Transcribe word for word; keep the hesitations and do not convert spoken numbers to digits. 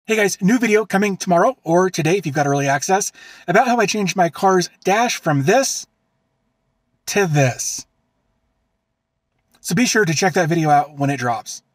Hey guys, new video coming tomorrow or today if you've got early access about how I changed my car's dash from this to this. So be sure to check that video out when it drops.